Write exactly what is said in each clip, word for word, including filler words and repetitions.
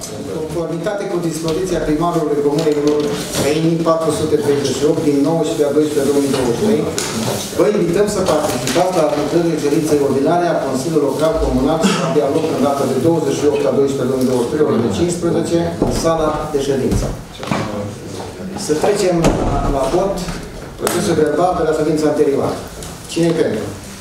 În conformitate cu dispoziția primarului Comunei Răini patru sute treizeci și opt din nouăsprezece a doisprezece două mii douăzeci și trei, vă invităm să participați la lucrările ședinței ordinare a Consiliului Local Comunal și la dialog în data de douăzeci și opt a doisprezece două mii douăzeci și trei, ore de cincisprezece, în sala de ședință. Să trecem la, la vot procesul verbal de la ședința anterioară. Cine-i pentru?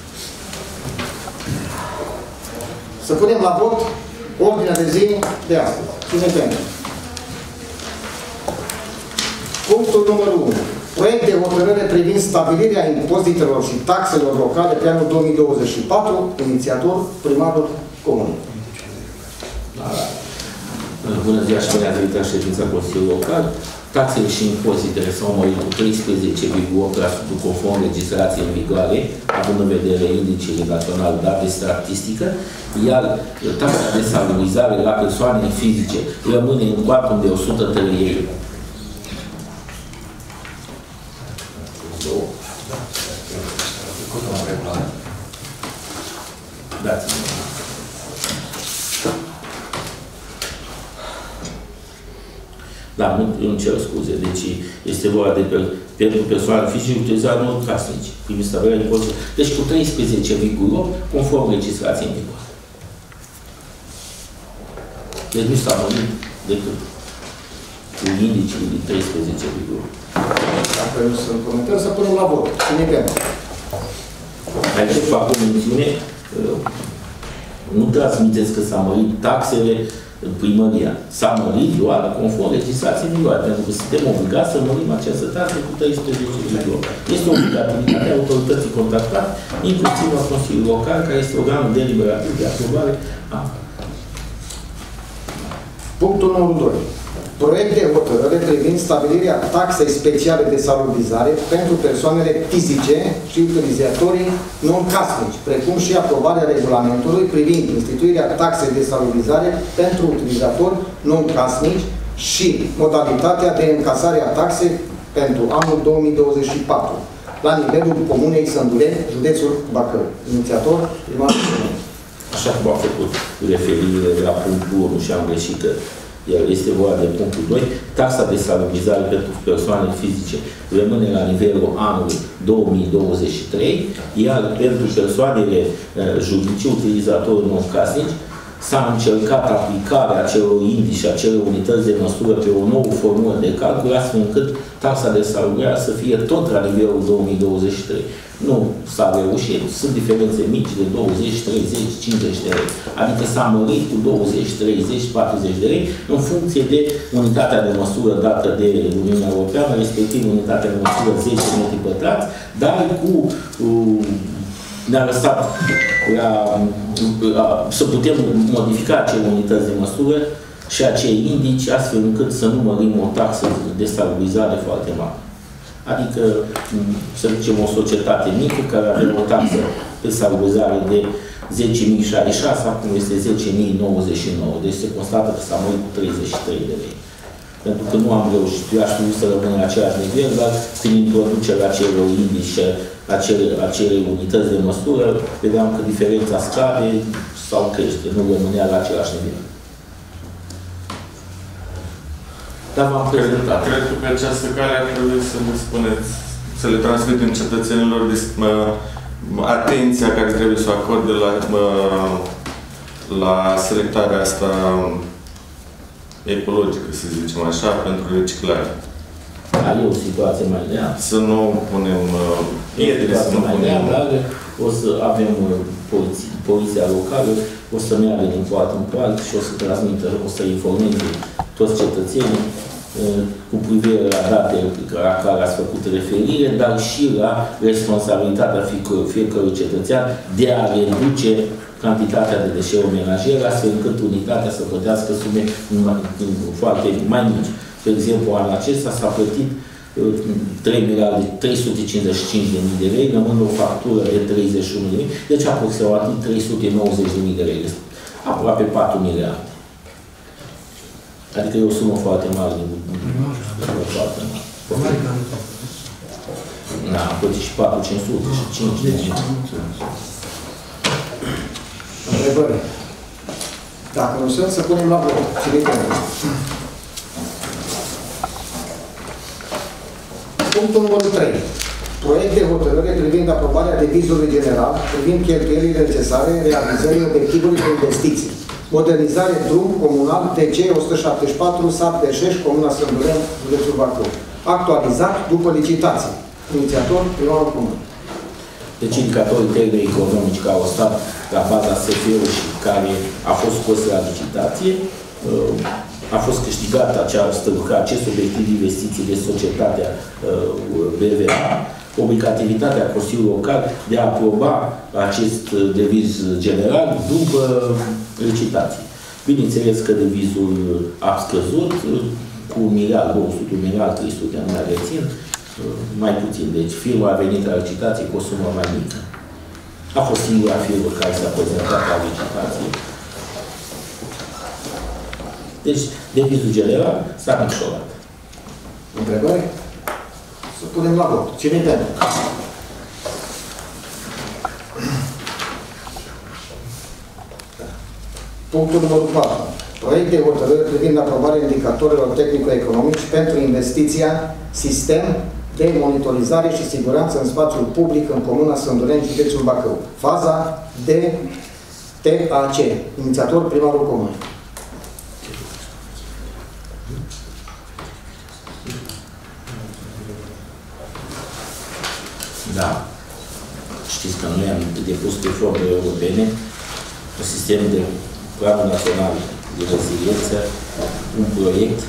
Să punem la vot ordinea de zi de astăzi. Cine pentru? Punctul numărul unu. Proiect de hotărâre privind stabilirea impozitelor și taxelor locale pe anul două mii douăzeci și patru, inițiator primarul Comunei. Bună ziua și bine ați venit la ședința Consiliului Local. Taxele și impozitele s-au mărit cu treisprezece virgulă opt la sută conform legislației în vigoare, având în vedere indicele național dat de statistică, iar taxa de salarizare la persoane fizice rămâne în cuantum de o sută trei euro. Dați-mi. Da, nu, îmi cer scuze. Deci este vorba de pe, pentru persoane fizice utilizare nu casnici. Prin stabilirea impozitului. Deci cu treisprezece virgulă opt conform legislației în vigoare. Deci nu s-a mărit decât cu indicii de treisprezece virgulă opt. Dacă nu sunt comentarii, să punem la vot. Cine e pentru? Aici fac o mențiune. Nu transmiteți că s-a mărit taxele în primăria. S-a mărit doar conform legislației în vigoare, pentru că suntem obligați să mărim această taxă cu treisprezece virgulă opt. Este o obligativitate a autorității contractate, inclusiv a Consiliului Local, care este organul deliberativ de aprobare a. Punctul numărul doi. Proiect de hotărâre privind stabilirea taxei speciale de salarizare pentru persoanele fizice și utilizatorii non-casnici, precum și aprobarea regulamentului privind instituirea taxei de salarizare pentru utilizatori non-casnici și modalitatea de încasare a taxei pentru anul două mii douăzeci și patru, la nivelul Comunei Sândureni, județul Bacău. Inițiator, primarul Comunei. Așa cum a făcut referire la punctul unu și am greșit că iar este vorba de punctul doi, taxa de salarizare pentru persoane fizice rămâne la nivelul anului două mii douăzeci și trei, iar pentru persoanele juridice, utilizatori non-casnici, s-a încercat aplicarea acelor indici și acelor unități de măsură pe o nouă formulă de calcul, astfel încât taxa de salarizare să fie tot la nivelul două mii douăzeci și trei. Nu s-a reușit, sunt diferențe mici de douăzeci, treizeci, cincizeci de lei. Adică s-a mărit cu douăzeci, treizeci, patruzeci de lei în funcție de unitatea de măsură dată de Uniunea Europeană, respectiv unitatea de măsură zece metri pătrați, dar cu uh, ne-a lăsat la, la, să putem modifica acele unități de măsură și acei indici, astfel încât să nu mărim o taxă de salarizare foarte mare. Adică, să zicem, o societate mică care avea o taxă de salarizare de zece mii șaizeci și șase, acum este zece mii nouăzeci și nouă. Deci se constată că s-a mărit cu treizeci și trei de lei. Pentru că nu am reușit. Eu aș trebui să rămân în același nivel, dar prin introducerea acelor indici, acele, acele unități de măsură, vedeam că diferența scade sau crește, nu rămânea la același nivel. Dar v-am prezentat. Cred că pe această cale ar trebui să ne spuneți, să le transmitem cetățenilor de, mă, atenția care trebuie să o acorde la, mă, la selectarea asta ecologică, să zicem așa, pentru reciclare. Dar e o situație mai rea. Să nu punem piedre, să nu punem... O să avem poliția, poliția locală, o să meargă din poartă în poartă și o să transmită, o să informeze toți cetățenii cu privire la datele la care ați făcut referire, dar și la responsabilitatea fiecărui cetățean de a reduce cantitatea de deșeuri menajere, astfel încât unitatea să plătească sume foarte mai mici. De exemplu, anul acesta s-a plătit trei miliarde trei sute cincizeci și cinci de mii de lei, rămâne o factură de treizeci și unu de mii, deci aproximativ trei sute nouăzeci de mii de lei, aproape patru miliarde. Adică e o sumă foarte mare. Foarte mare. Da, am plătit și patru cinci sute și cinci de mii. Întrebări? Dacă nu sunt, să punem la vot. Cine pentru? Punctul numărul trei. Proiect de hotărâre privind aprobarea devizului general, privind cheltuielile necesare realizării obiectivului de investiții. Modernizare drum comunal T C o sută șaptezeci și patru, sat Berșeș, Comuna Sândureni, județul Bacău. Actualizat după licitație. Inițiator, primarul comun. Deci indicatorii tehnici economici care au stat la baza S F-ului și care a fost scos la licitație, a fost câștigat această, acest obiectiv de investiții de societatea B V A, obligativitatea Consiliului Local de a aproba acest deviz general după licitație. Bineînțeles că devizul a scăzut cu un miliard, două sute, un miliard, trei sute, nu mai rețin, mai puțin. Deci firma a venit la licitație cu o sumă mai mică. A fost singura firmă care s-a prezentat la licitație. Deci, devizul general s-a micșorat. Întrebări? Să punem la vot. Cine-i pentru? Punctul numărul patru. Proiect de hotărâre privind aprobarea indicatorilor tehnico-economici pentru investiția Sistem de monitorizare și siguranță în spațiul public în Comuna Sândureni, județul Bacău. Faza de T A C. Inițiator, primarul comun. Da. Știți că noi am depus pe fonduri europene un sistem de Planul Național de Reziliență, un proiect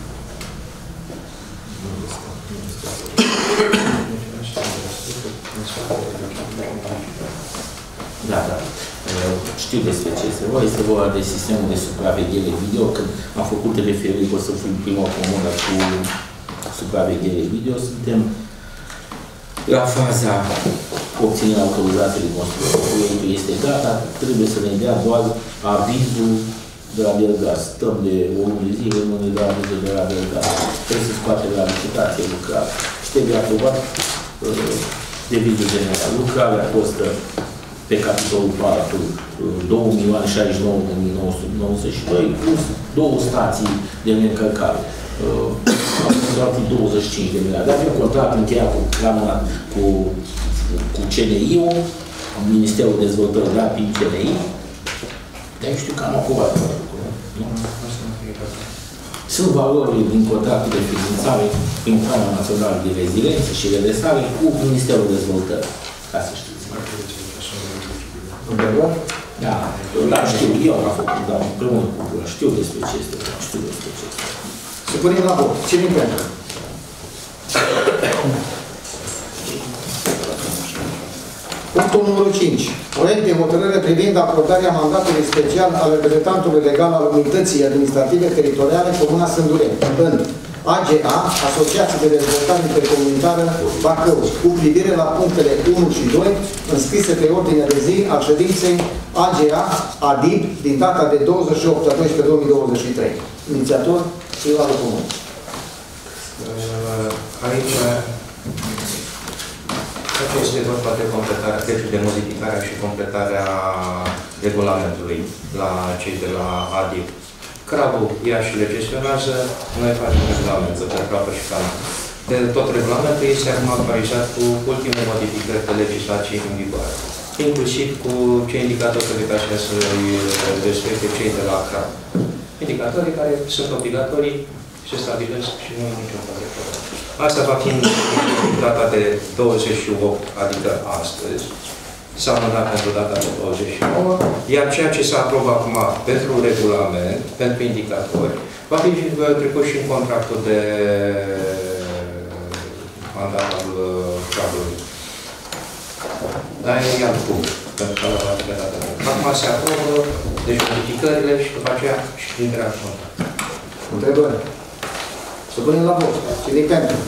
Da, da. Știu despre ce este vorba. Este vorba de sistemul de supraveghere video. Când am făcut referire, o să fim prima comună cu supraveghere video, suntem la faza obținerea autorizației de construcție. Proiectul este gata, trebuie să ne dea doar avizul de la Belgaz. Stăm de o lună de zi, rămâne de avizul de la Belgaz. Trebuie să scoate la licitație lucrare. Și trebuie aprobat uh, devizul general. Lucrarea costă pe capitolul patru două milioane șaizeci și nouă de mii nouă sute nouăzeci și doi plus două stații de încărcare. Uh, am fost douăzeci și cinci de milioane. Avem contract încheiat cu, cu, cu C N I-ul, Ministerul Dezvoltării, da, prin C N I. Dar eu știu că am aprobat. Sunt valorile din contractul de finanțare prin Planul Național de Reziliență și Redresare cu Ministerul Dezvoltării. Ca să știți. Da, da, știu, eu am făcut, dar împreună cu Gura, știu despre ce este, știu despre ce este. Să punem la vot. Cine-i pentru? Punctul numărul cinci. Proiect de hotărâre privind acordarea mandatului special al reprezentantului legal al Unității Administrative Teritoriale Comuna Sândureni în A G A, Asociație de Dezvoltare Intercomunitară Bacău, cu privire la punctele unu și doi, înscrise pe ordinea de zi al ședinței A G A A D I B din data de douăzeci și opt a doisprezece două mii douăzeci și trei. Inițiator, primarul comun. Aici este vorba de completarea, deci de modificarea și completarea regulamentului la cei de la A D I B. Crabul ia și le gestionează, noi facem regulament, pe Crabă și Cana. De tot regulamentul este acum actualizat cu ultimele modificări de legislație în vigoare, inclusiv cu cei indicatori pe care să îi respecte cei de la Crab. Indicatorii care sunt obligatorii se stabilesc și nu e niciun fel de problemă. Asta va fi în data de douăzeci și opt, adică astăzi. S-a amânat pentru data de douăzeci și nouă, iar ceea ce s-a aprobat acum pentru regulament, pentru indicatori, va fi trecut și în contractul de mandat al Crabului. Dar e alt punct, pentru că la va fi data de acum se aprobă, deci modificările și după aceea și trimiterea în contract. Întrebări? Să punem la vot. Cine-i pentru?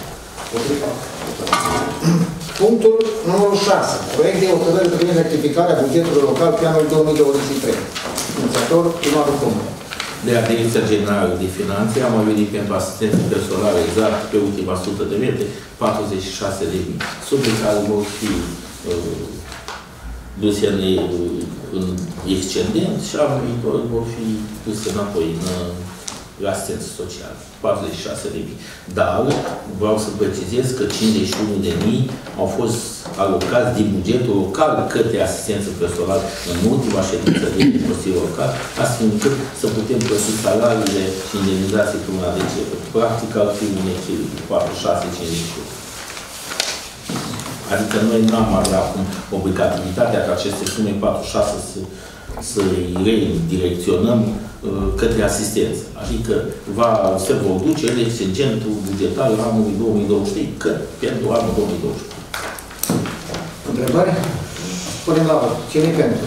Punctul numărul șase. Proiect de hotărâre privind rectificarea bugetului local pe anul două mii douăzeci și trei. Inițiator, primarul comun. De la Direcția Generală de Finanțe am venit pentru asistență personală exact pe ultima sută de metri, patruzeci și șase de mii. Sub care vor fi uh, duse în în excedent și anul viitor vor fi puse înapoi în, la asistență socială, patruzeci și șase de mii. Dar vreau să precizez că cincizeci și unu de mii au fost alocați din bugetul local către asistență personală în ultima ședință de Consiliul Local, astfel încât să putem plăti salariile și indemnizații până la decembrie. Practic ar fi un echilibru, patruzeci și șase cincizeci și unu. Adică noi nu am avea acum obligativitatea ca aceste sume patruzeci și șase să, să îi redirecționăm uh, către asistență. Adică va, se vor duce excedentul bugetar anului două mii douăzeci și trei, că pentru anul două mii douăzeci și trei. Întrebări? Punem la vot. Cine pentru?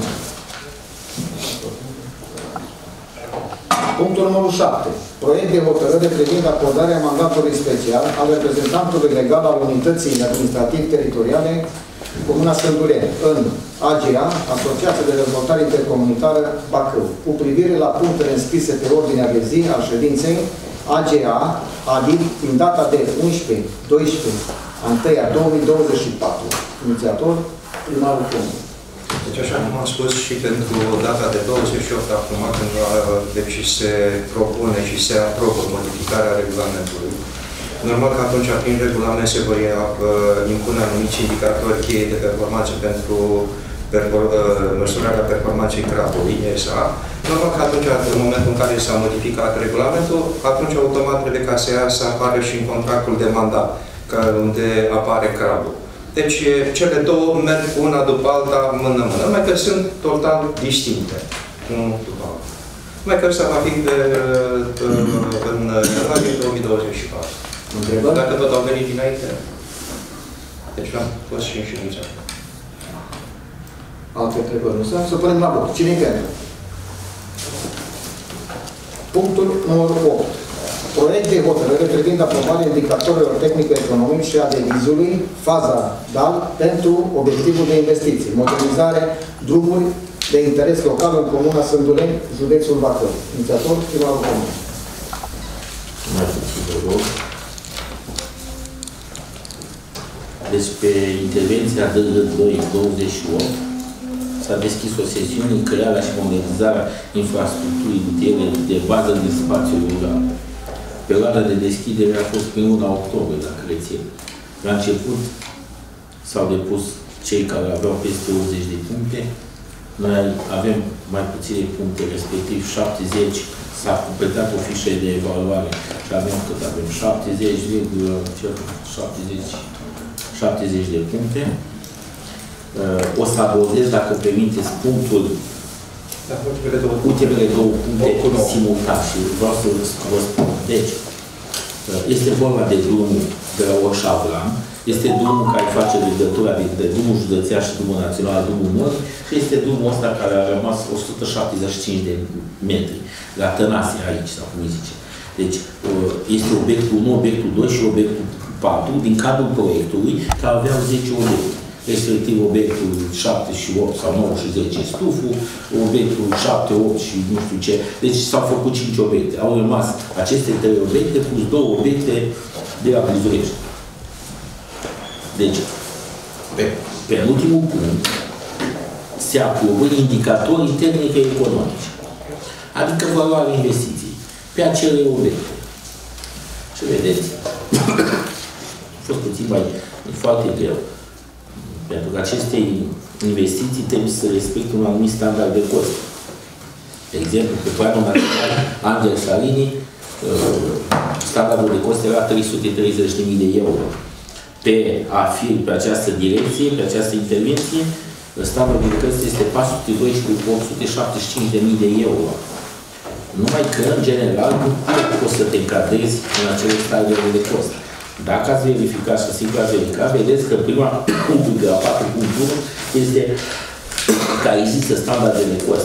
Punctul numărul șapte. Proiect de hotărâre privind acordarea mandatului special al reprezentantului legal al Unității Administrativ-Teritoriale Comuna Sândureni în A G A, Asociația de Dezvoltare Intercomunitară Bacău, cu privire la punctele înscrise pe ordinea de zi a ședinței A G A, adică din data de unsprezece doisprezece a întâia două mii douăzeci și patru. Inițiator, primarul Comunei. Deci, așa cum am spus și pentru data de douăzeci și opt acum, când deci se propune și se aprobă modificarea regulamentului, normal că atunci, prin regulament, se vor impune anumiți indicatori cheie de performanță pentru măsurarea performanței crapului, E S A. Normal că atunci, în momentul în care s-a modificat regulamentul, atunci automat trebuie ca să ea să apară și în contractul de mandat, unde apare crapul. Deci, cele două merg una după alta, mână-mână, numai că sunt total distincte. Unul după alta. Numai că ăsta va fi de, de, în ianuarie două mii douăzeci și patru. Întrebări? Dacă tot au venit dinainte. Deci am fost și în ședința. Alte întrebări nu sunt? Să punem la vot. Cine-i pentru? Punctul numărul opt. Proiect de hotărâre privind aprobarea indicatorilor tehnico-economici și a devizului, faza D A L, pentru obiectivul de investiții, modernizare, drumuri de interes local în Comuna Sândureni, județul Bacău. Inițiator, primarul Comunei. Mai puțin, vă rog. Deci, pe intervenția D L doi douăzeci și opt, s-a deschis o sesiune în crearea și modernizarea infrastructurii rutiere de bază din spațiul rural. Perioada de deschidere a fost prin luna octombrie, dacă rețin. La început s-au depus cei care aveau peste optzeci de puncte. Noi avem mai puține puncte, respectiv șaptezeci. S-a completat o fișă de evaluare și avem cât avem șaptezeci, șaptezeci, șaptezeci de puncte. O să abordez, dacă permiteți, punctul ultimele două puncte simultan și vreau să vă spun. Deci, este vorba de drumul de la Orșavlan, este drumul care face legătura dintre drumul județean și drumul național, drumul Nord, și este drumul ăsta care a rămas o sută șaptezeci și cinci de metri, la Tănase, aici, sau cum îi zice. Deci, este obiectul unu, obiectul doi și obiectul patru, din cadrul proiectului, care aveau zece obiecte. Respectiv obiectul șapte și opt sau nouă și zece stuful, obiectul șapte, opt și nu știu ce. Deci s-au făcut cinci obiecte. Au rămas aceste trei obiecte plus două obiecte de la Blizurești. Deci, pe, pe ultimul punct, se aprobă indicatorii tehnico-economici. Adică valoarea investiției pe acele obiecte. Și vedeți, a fost puțin mai foarte greu. Pentru că aceste investiții trebuie să respecte un anumit standard de cost. De exemplu, pe planul național Angel Salini, standardul de cost era trei sute treizeci de mii de euro. Pe A F I R, pe această direcție, pe această intervenție, standardul de cost este patru sute doisprezece opt sute șaptezeci și cinci de mii de euro. Numai că, în general, nu poți să te încadrezi în acele standarde de cost. Dacă ați verificat și sigur ați verificat, vedeți că prima punctul de la patru punct unu este că există standarde de cost.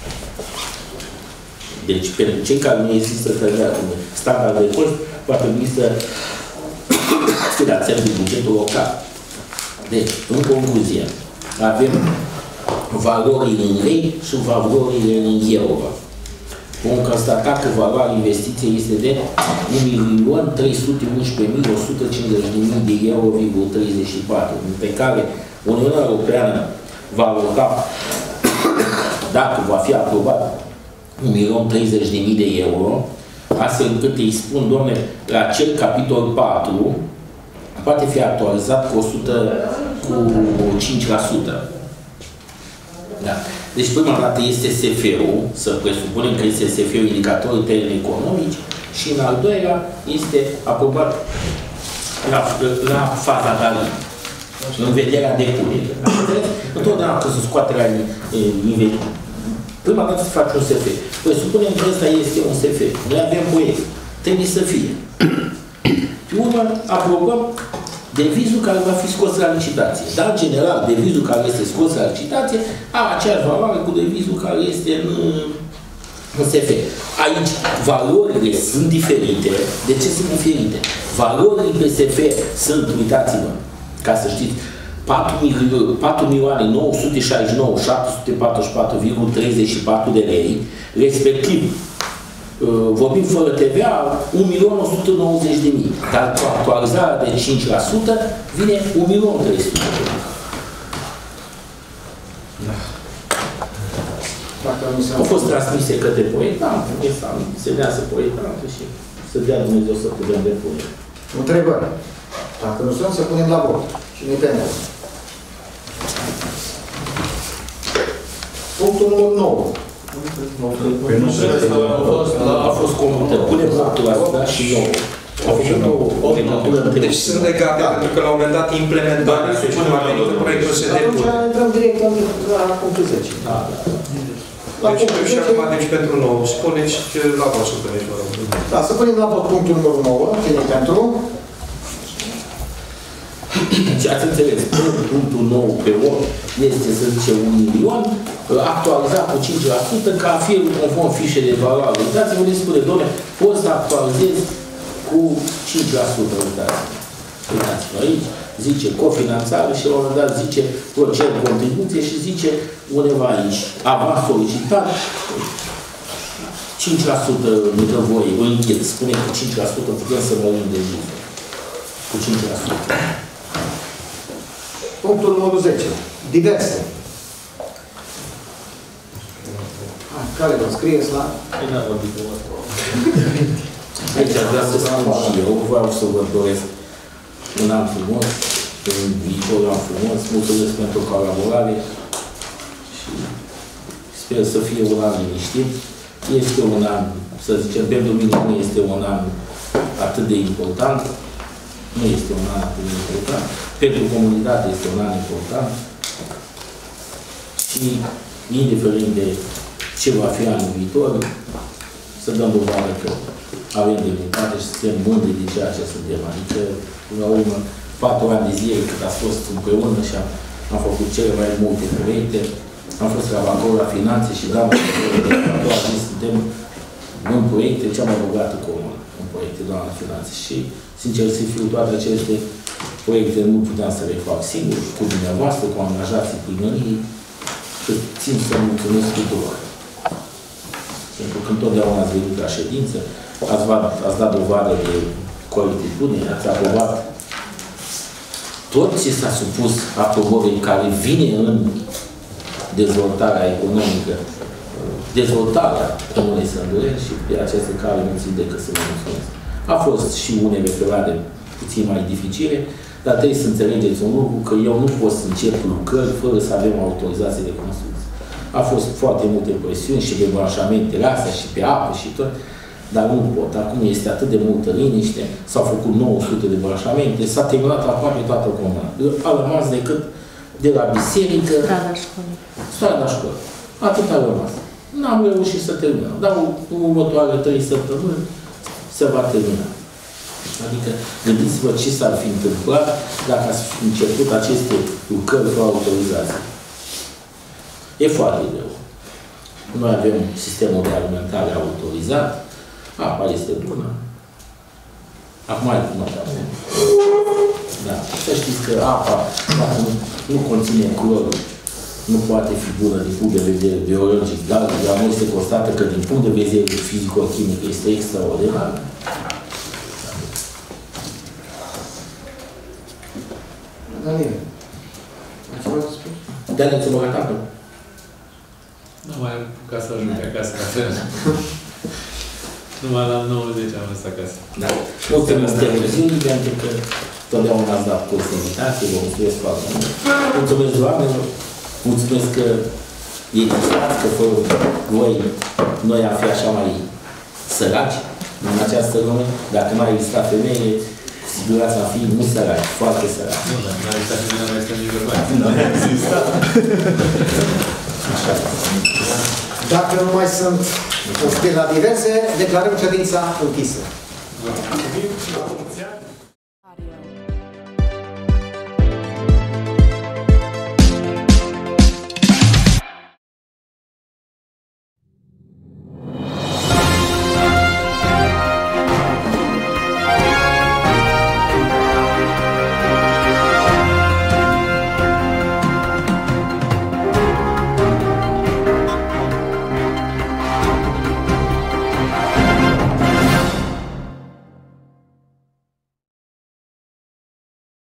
Deci, pentru cei care nu există standarde de cost, va trebui să finanțăm din bugetul local. Deci, în concluzie, avem valorile în lei și valorile în euro. Vom constata că valoarea investiției este de un milion trei sute unsprezece mii o sută cincizeci de mii de euro, treizeci și patru, pe care Uniunea Europeană va aloca dacă va fi aprobat un milion treizeci de mii de euro, astfel încât îi spun, domne, la acel capitol patru poate fi actualizat cu o sută, cu cinci la sută. Da. Deci prima dată este S F-ul, să presupunem că este S F-ul indicatorul termeni economici, și în al doilea este aprobat la, la faza galii, în vederea depunerii. Întotdeauna când se scoate la nivel, prima dată se face un S F. Presupunem că ăsta este un S F. Noi avem proiect. Trebuie să fie. Pe urmă, aprobăm devizul care va fi scos la licitație. Dar, în general, devizul care este scos la licitație are aceeași valoare cu devizul care este în, în S F. Aici, valorile sunt diferite. De ce sunt diferite? Valorile pe S F sunt, uitați-vă, ca să știți, patru milioane nouă sute șaizeci și nouă mii șapte sute patruzeci și patru virgulă treizeci și patru de lei, respectiv, vorbim fără T V A, un milion o sută nouăzeci de mii. Dar cu actualizarea de cinci la sută vine un milion trei sute de mii. Au fost transmise către proiectant, se deasă proiectantul și să dea Dumnezeu să putem depune. Întrebări. Dacă nu sunt, să punem la vot. Cine pentru? Punctul numărul nouă. A fost comută. Punem votul la și nouă. A făcut o semnătură între. Deci sunt legate, pentru că la un moment dat implementarea și cum a venit proiectul se depune. Atunci intrăm direct la punctul zece. Da, da. Deci, și acum, deci pentru nou, spuneți la vot să puneți, vă rog. Da, să punem la vot punctul numărul nouă. Cine pentru? Și ați înțeles, punctul nou pe vot este, să zice, un milion, actualizat cu cinci la sută, ca fiul conform fișe de valoare. Uitați-vă, le spune, doamne, poți să actualizezi cu cinci la sută, uitați-vă. Uitați-vă aici, zice cofinanțare și la un moment dat zice procent contribuție și zice undeva aici, avans solicitat, cinci la sută ne dă voie, o închid, spune că cinci la sută putem să mărim de zi. Cu cinci la sută. Punctul numărul zece. Diverse. Care vă scrieți la? Aici aș vrea să spun și eu, vreau să vă doresc un an frumos, un viitor an frumos, mulțumesc pentru colaborare și sper să fie un an liniștit. Este un an, să zicem, pentru mine nu este un an atât de important, nu este un an atât de important, pentru comunitate este un an important și, indiferent de ce va fi anul viitor, să dăm dovadă că avem demnitate și suntem mândri de ceea ce suntem. Adică, până la urmă, patru ani de zile cât a fost împreună și am, am făcut cele mai multe proiecte, am fost la Bacău la finanțe și doamna a doua zi suntem în proiecte, cea mai bogată comună în proiecte, doamna finanțe. Și, sincer să fiu, toate aceste proiecte nu puteam să le fac singur, cu dumneavoastră, cu angajații primăriei, și țin să mulțumesc tuturor. Pentru că întotdeauna ați venit la ședință, ați, ați dat dovadă de corectitudine, ați aprobat tot ce s-a supus aprobării care vine în dezvoltarea economică, dezvoltarea Comunei Sândureni și pe această care nu țin decât să vă mulțumesc. A fost și unele perioade puțin mai dificile, dar trebuie să înțelegeți un lucru, că eu nu pot să încep lucrări fără să avem autorizație de construcție. A fost foarte multe presiuni și de branșamentele astea și pe apă și tot, dar nu pot. Acum este atât de multă liniște, s-au făcut nouă sute de branșamente, s-a terminat aproape toată comuna. A rămas decât de la biserică, strada școlii. Strada școlii. Atât a rămas. N-am reușit să terminăm, dar în următoarele trei săptămâni se va termina. Adică gândiți-vă ce s-ar fi întâmplat dacă ați început aceste lucrări fără autorizație. E foarte greu. Noi avem sistemul de alimentare autorizat, apa este bună. Acum mai cum avem. Da. Să știți că apa, dacă nu, nu conține clor, nu poate fi bună din punct de vedere biologic, dar la noi se constată că din punct de vedere fizico-chimic este extraordinar. Daniel, ați mai spus? Daniel, ți-mă gata? Da. mai am ca să ajung acasă la fel. Numai la nouăzeci am fost acasă. Da. Mulțumesc televiziunii pentru că totdeauna ați dat curs invitație, vă mulțumesc foarte mult. Mulțumesc oamenilor, mulțumesc că existați, că fără voi noi am fi așa mai săraci în această lume. Dacă nu ar exista femeie, cu siguranță am fi nu săraci, foarte săraci. Nu, dacă nu ar exista femeie, nu ar exista nici bărbați. Nu ar exista. Așa. Dacă nu mai sunt înscrieri la diverse, declarăm ședința închisă. La mulți ani.